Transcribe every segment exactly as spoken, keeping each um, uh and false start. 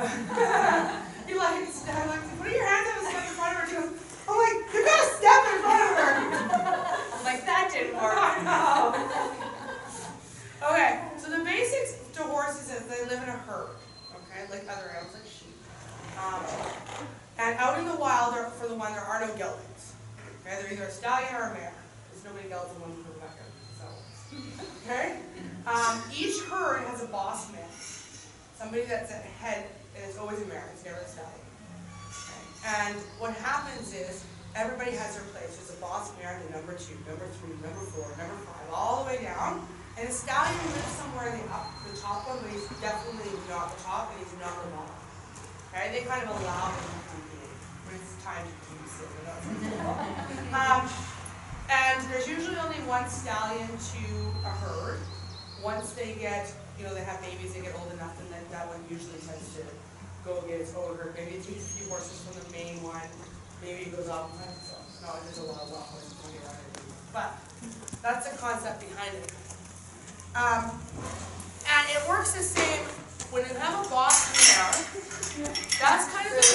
He like, I'm like, put your hands up and step in front of her. She goes, I'm like, you're gonna step in front of her. I'm like, that didn't work. No. Okay, so the basics to horses is they live in a herd, okay, like other animals, like sheep. Um, and out in the wild, there, for the one, there are no geldings. Okay, they're either a stallion or a mare. There's nobody gelding in one for Rebecca. So, okay. Um, each herd has a boss man, somebody that's at head, and it's always a mare. It's never a stallion. Okay. And what happens is everybody has their place. There's a boss mare, the number two, number three, number four, number five, all the way down. And the stallion lives somewhere in the up, the top one, but he's definitely not the top, and he's not the bottom. Okay, they kind of allow him to compete when it's time to do so. um, and there's usually only one stallion to a herd. Once they get, you know, they have babies, they get old enough, and then that one usually tends to go get its own herd. Maybe it takes a few horses from the main one. Maybe it goes off. So no, there's a lot of wild horses going around. But that's the concept behind it. Um, and it works the same when you have a boss mare. That's kind of the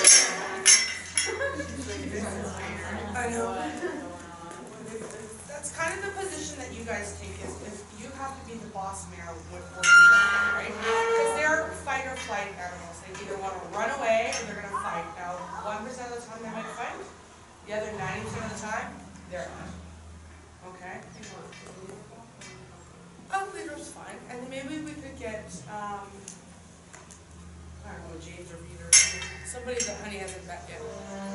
I know. That's kind of the position that you guys take is if you have to be the boss mare with horses, right? Because they're fight or flight animals. They either want to run away or they're going to fight. Now, one percent of the time they might fight. The other ninety percent of the time, they're not. Okay? Oh, leader's fine. And then maybe we could get, um, I don't know, James or Peter, somebody that Honey hasn't met yet.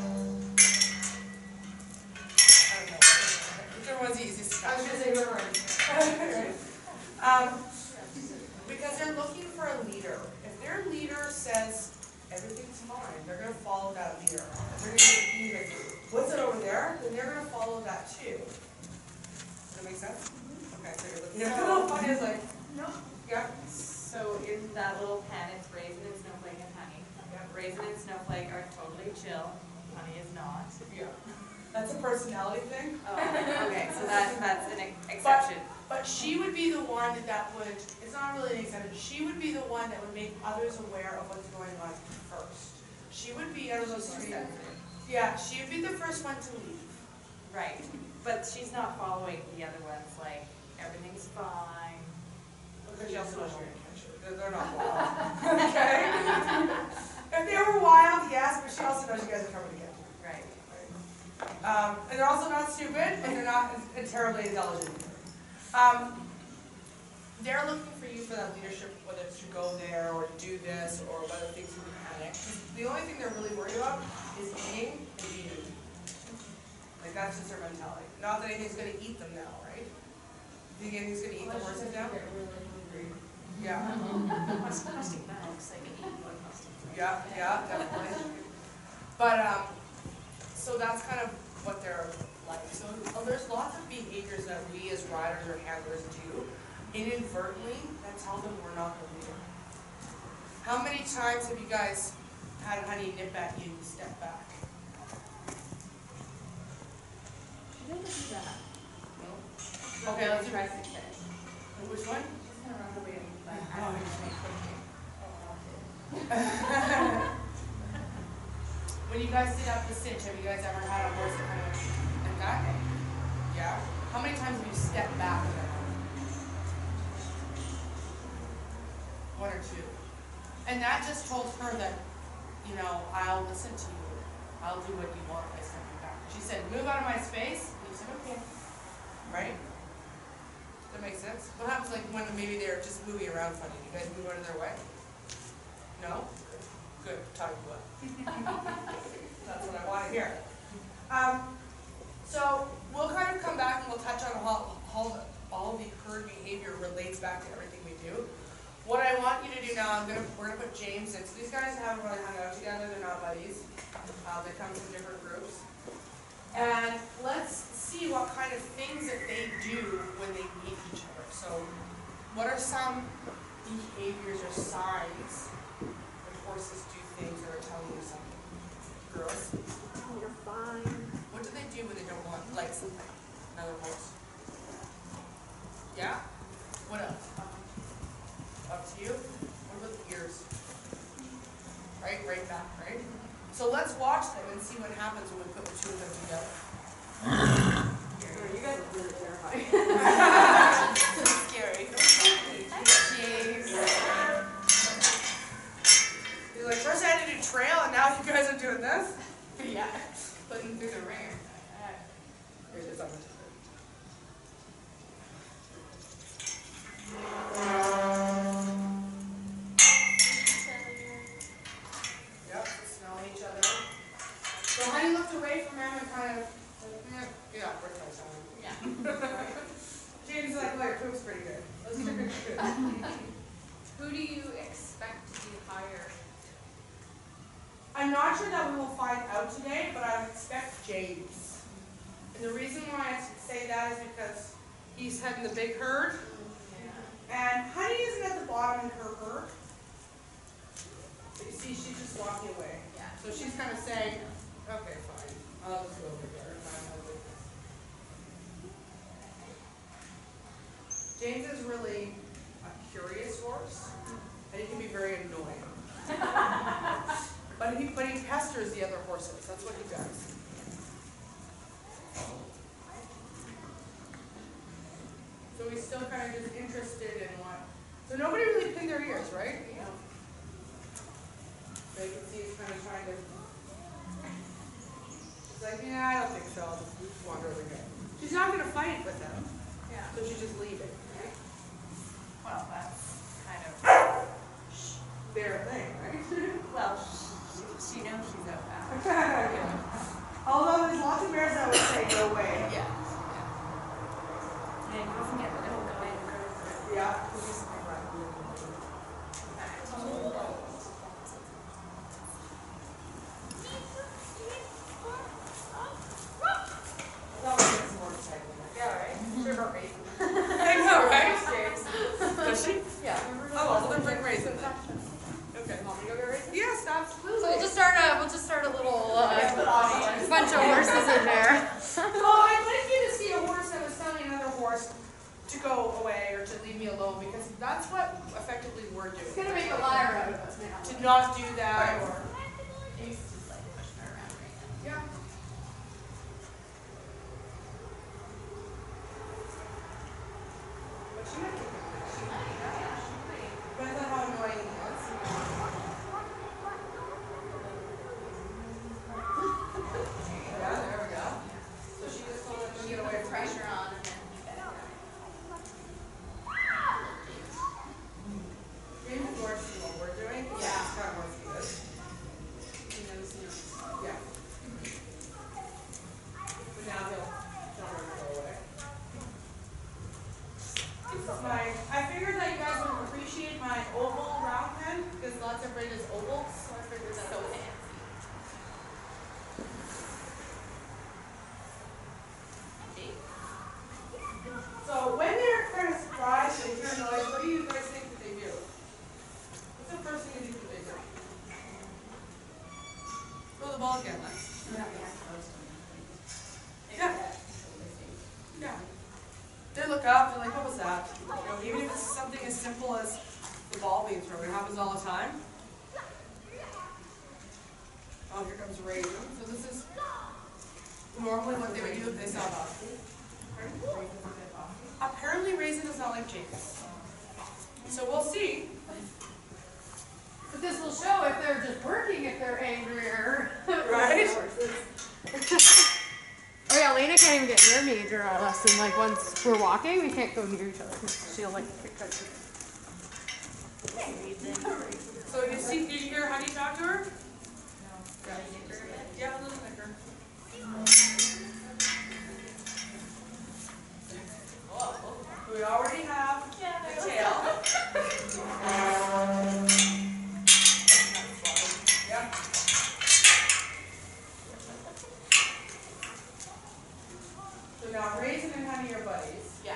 I don't know. Whichever one's the easiest to catch. I was going to say we're right. um, because they're looking for a leader. If their leader says everything's fine, they're going to follow that leader. If they're going to be like, what's it over there? Then they're going to follow that too. Does that make sense? Okay, so you're looking at the little bunny is like, no. Yeah. So in that little pen, it's Raisin and Snowflake and Honey. Yeah. Raisin and Snowflake are totally chill. Honey is not. Yeah. That's a personality thing. Oh, okay. So that that's an exception. But, but she would be the one that would, it's not really an exception, she would be the one that would make others aware of what's going on first. She would be out of those three. Yeah, she would be the first one to leave. Right. But she's not following the other ones, like, everything's fine. Because she also knows you're going to catch her. They're, they're not wild. Okay? If they were wild, yes, but she also knows you guys are coming to get her. Right. Right. Um, and they're also not stupid, and they're not uh, terribly intelligent. Um, they're looking for you for that leadership, whether it's to go there or to do this, or whether things will be panicked. The only thing they're really worried about is eating and being eaten. Like, that's just their mentality. Not that anything's going to eat them now, right? Do you think anything's going to eat the horses now? Yeah. Yeah, yeah, definitely. But, um, so that's kind of what they're like. So oh, there's lots of behaviors that we as riders or handlers do inadvertently that tell them we're not the leader. How many times have you guys had Honey nip at you and step back? She doesn't do that. No. Okay, let's do it. Which one? She's gonna run away and but I Oh, don't When you guys sit up the cinch, have you guys ever had a horse that kind of like that? Yeah. How many times have you stepped back with them? One or two. And that just told her that, you know, I'll listen to you. I'll do what you want if I step you back. She said, move out of my space. And you said, okay. Right? Does that make sense? What happens like when maybe they're just moving around funny? You guys move out of their way? No? Good. Talk about it. That's what I want to hear. Um, so we'll kind of come back and we'll touch on how, how all the herd behavior relates back to everything we do. What I want you to do now, I'm gonna we're gonna put James in. So these guys haven't really hung out together. They're not buddies. Uh, they come from different groups. And let's see what kind of things that they do when they meet each other. So, what are some behaviors or signs when horses do things that are telling you something? Girls? Oh, you're fine. What do they do when they don't want like something? Another horse? Yeah? What else? Up to you? What about the ears? right? Right back, right? So let's watch them and see what happens when we put the two of them together. You guys are really terrifying. Scary. You're like, first I had to do trail, and now you guys are doing this? Yeah. Putting through the ringer. Here it is on the Yep, smelling each other. So honey looked away from him and kind of, like, eh, yeah, we're close on him. Yeah. James is like, well, your poop's pretty good. Let's do good. Who do you expect to be hired? I'm not sure that we will find out today, but I would expect James. And the reason why I say that is because he's heading the big herd, and Honey isn't at the bottom in her herd. But you see, she's just walking away. Yeah. So she's kind of saying, okay, fine, I'll just go over there. if I'm over there." James is really a curious horse, and he can be very annoying. But he, but he pesters the other horses. That's what he does. So he's still kind of just interested in what. So nobody really pinned their ears, right? Yeah. So you can see he's kind of trying to. She's like, yeah, I don't think so. I'll just wander over here. She's not going to fight with him. Yeah. So she's just leaving. Right? Well, that's kind of, Their thing, right? well, she, she knows she's out back. Although there's lots of bears that would say, no way. Yeah. Yeah, he doesn't get the little guy in the curve. Yeah. That one gets more exciting. Yeah, right? Sure about raisin. I know, right? Seriously. Does she? Yeah. Oh, well, then bring raisin then. Okay. Want me to go get raisin? Yes, absolutely. So we'll just start a we'll just start a little uh, Yeah. bunch of horses in there. Well, I'd like you to see a horse that was telling another horse to go away or to leave me alone, because that's what effectively we're doing. It's gonna make a liar out of us now. To not do that or. He's just like pushing her around right now. Yeah. But she might kick him. Depends on how annoying he is. Yeah, there we go. So she just told him to get away from me. Pressure on and then he better. James is more see what we're doing. Yeah. He's kind of more see this. He knows he knows. Yeah. But now he'll tell her to go away. This is my, I figured that you guys would appreciate my oval round pen, because lots of braid is oval, so I figured that. So fancy. So when they're kind of surprised and hear noise, what do you guys think that they do? What's the first thing you think that they do? Throw the ball again, Lex. Yeah. Yeah. They look up, they're like, what was that? You know, even if it's something as simple as the ball being thrown, it happens all the time. Oh, here comes Raisin. So this is normally what they would do if they saw Buffy. Apparently Raisin is not like James. So we'll see. But this will show if they're just working, if they're angrier. Right? Oh yeah, Lena can't even get near me during our lesson. Like once we're walking, we can't go near each other because she'll like pick at you. So did you see, did you hear Honey talk to her? Yeah. Yeah, a little thicker. We already have the tail. Yep. So now Raisin and Honey are buddies. Yeah.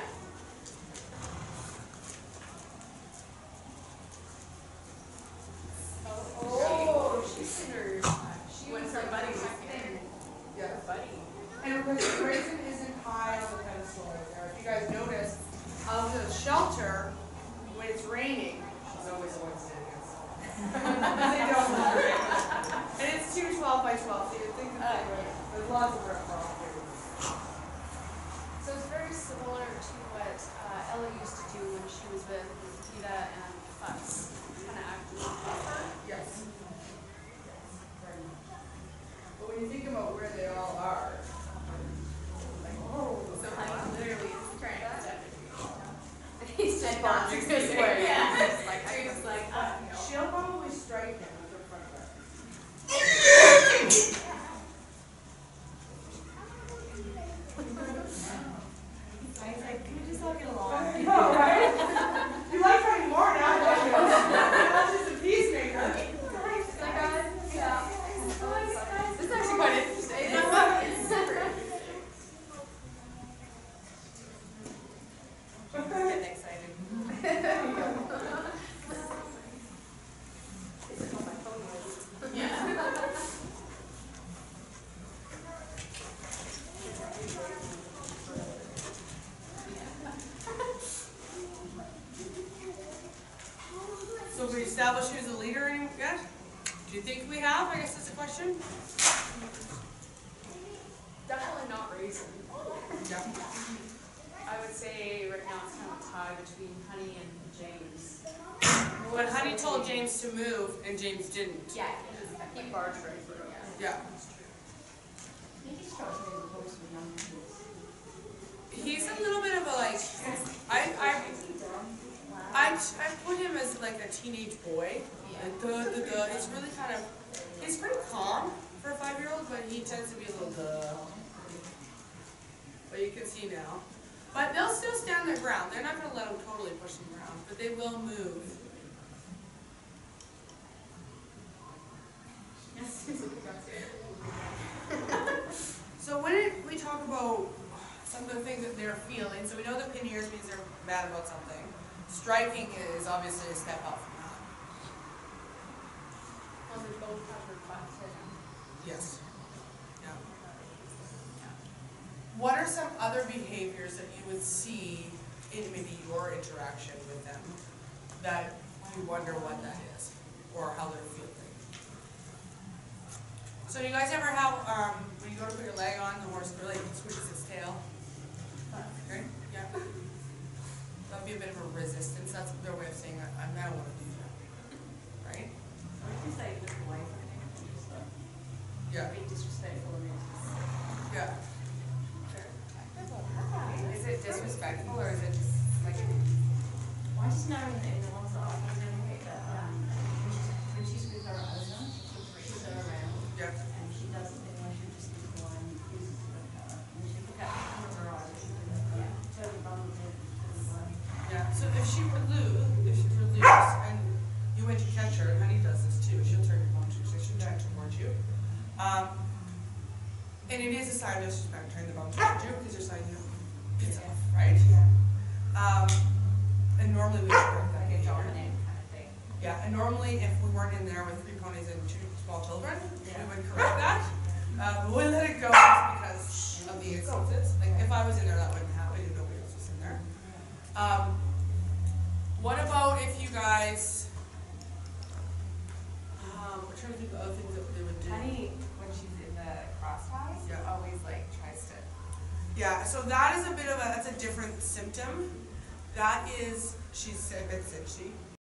Oh, she's in her. She went from buddy to thing. Yeah. Buddy. And because Raisin isn't high on the pedestal right there, if you guys notice, of the shelter So we established who's the leader any yet? Do you think we have? I guess that's the question. Definitely not Raisin. Yeah. I would say right now it's kind of a tie between Honey and James. When Honey told James to move and James didn't. Yeah, he barged right through. Yeah. He's a little bit of a like, I, I, I, I put him as like a teenage boy. Like, duh, duh, duh. It's really kind of, he's pretty calm for a five-year-old, but he tends to be a little duh. But you can see now. But they'll still stand their ground. They're not going to let him totally push them around, but they will move. So when it, we talk about some of the things that they're feeling, so we know that Pinheres means they're mad about something. Striking is obviously a step up from that. Well, they both have reflected. Yes. Yeah. What are some other behaviors that you would see in maybe your interaction with them that you wonder what that is or how they're feeling? So do you guys ever have, um, when you go to put your leg on, the horse really switches its tail? Okay, yeah. That'd be a bit of a resistance. That's their way of saying, I, I don't want to do that. Right? What did you say? Just the wife, I think. Just the Yeah. being disrespectful and Yeah. Is it disrespectful or is it just like? Well, I just know in the, in the ones that I've been in with that, um, when she's, when she's with her owner, she's her around. Yeah. And she does something where she just is blind, uses with her. And she look at her eyes, yeah, totally vulnerable. Yeah. So if she were loose, if she were loose and you went to catch her, and Honey does this too, she'll turn your bum to, so she'll turn towards you. Um, and it is a sign of disrespect, turn the bum towards you, because you're saying, you know, it's off, right? Um, and normally we would correct that Like a behavior. dominant kind of thing. Yeah, and normally if we weren't in there with three ponies and two small children, Yeah. we would correct that. Uh, we would let it go because of the instances. Like if I was in there, that wouldn't happen if nobody else was in there. Um, what about if you guys, um, we're trying to think of other things that they would do. Honey, when she's in the cross ties, Yeah. always like tries to. Yeah, so that is a bit of a, that's a different symptom. That is, she's a bit cinchty.